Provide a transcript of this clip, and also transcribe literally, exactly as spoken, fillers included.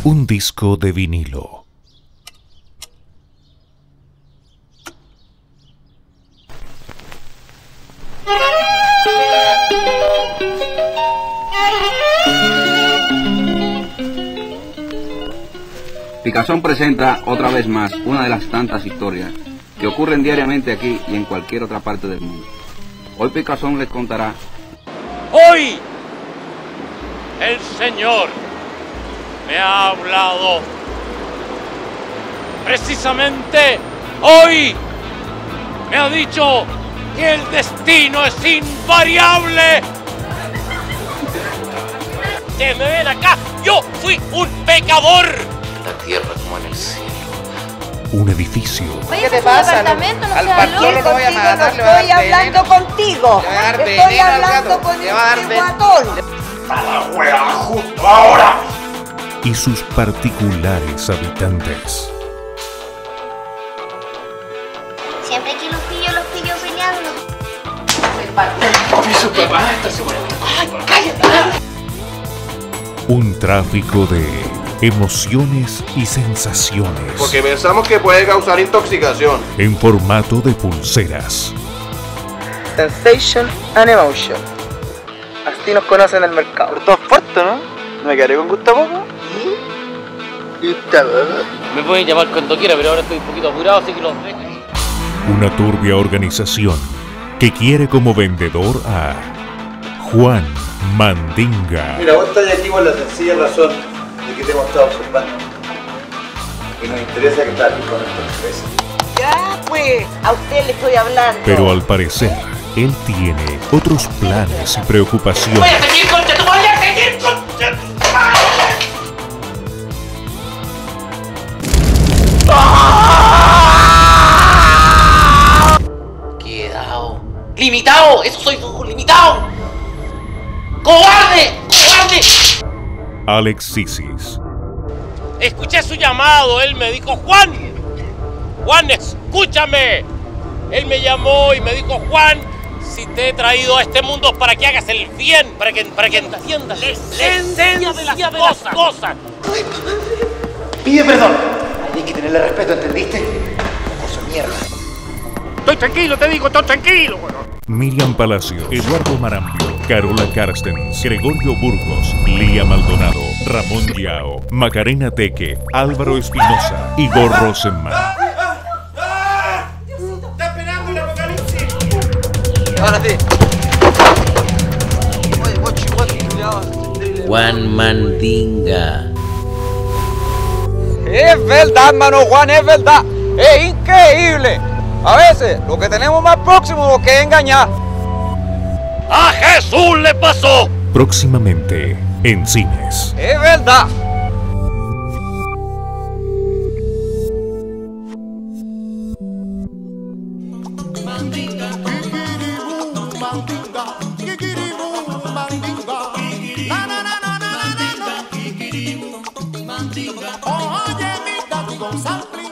Un disco de vinilo. Picazón presenta otra vez más una de las tantas historias que ocurren diariamente aquí y en cualquier otra parte del mundo. Hoy Picazón les contará. Hoy el Señor me ha hablado. Precisamente hoy me ha dicho que el destino es invariable. Que me ven acá, yo fui un pecador. La tierra como en el cielo. Un edificio. ¿Qué te pasa? Al pastor lo voy a matar, le va a dar veneno. Estoy hablando contigo. Le va a dar Estoy veneno al hablando gato. con Le va a dar este veneno. guatón. ¡A la hueá justo ahora! Y sus particulares habitantes. Siempre que los pillo, los pillo peleando. Su papá está seguro. ¡Ay, cállate! Un tráfico de emociones y sensaciones. Porque pensamos que puede causar intoxicación. En formato de pulseras. Sensation and emotion. Así nos conocen en el mercado. Pero todo es fuerte, ¿no? ¿No me quedaré con gusto a poco? Me pueden llamar cuando quiera, pero ahora estoy un poquito apurado, así que los dejo. Una turbia organización que quiere como vendedor a Juan Mandinga. Mira, vos estás aquí por la sencilla razón de que te hemos estado observando. Y nos interesa que estás aquí con nuestra empresa. Ya, pues, a usted le estoy hablando. Pero al parecer, él tiene otros planes y preocupaciones. ¡Voy a seguir con tu voy a seguir con Quedado. ¡Limitado! ¡Eso soy tú! ¡Limitado! ¡Cobarde! ¡Cobarde! Alexis. Escuché su llamado, él me dijo, Juan, Juan, escúchame. Él me llamó y me dijo, Juan, si te he traído a este mundo para que hagas el bien, para que, para que entiendas la esencia de las cosas. cosas. Pide perdón. Hay que tenerle respeto, ¿entendiste? Cosa mierda. Estoy tranquilo, te digo, estoy tranquilo. Bueno. Miriam Palacio, Eduardo Marambio, Carola Carstens, Gregorio Burgos, Lía Maldonado, Ramón Yao, Macarena Teque, Álvaro Espinosa, Igor Rosenman. ¡Está esperando el apocalipsis! Ahora sí. Juan Mandinga. Es verdad, mano Juan, es verdad. Es increíble. A veces lo que tenemos más próximo es lo que es engañar. ¡A Jesús le pasó! Próximamente en cines. Es verdad. Oye, mi gato,